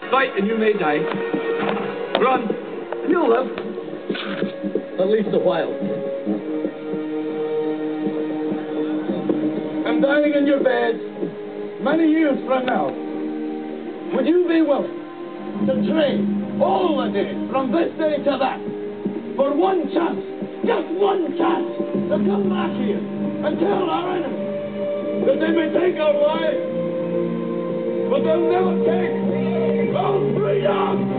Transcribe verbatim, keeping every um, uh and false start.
Fight and you may die. Run, and you'll live. At least a while. And dying in your bed many years from now, would you be willing to trade all the days from this day to that for one chance, just one chance, to come back here and tell our enemies that they may take our lives, but they'll never take our freedom?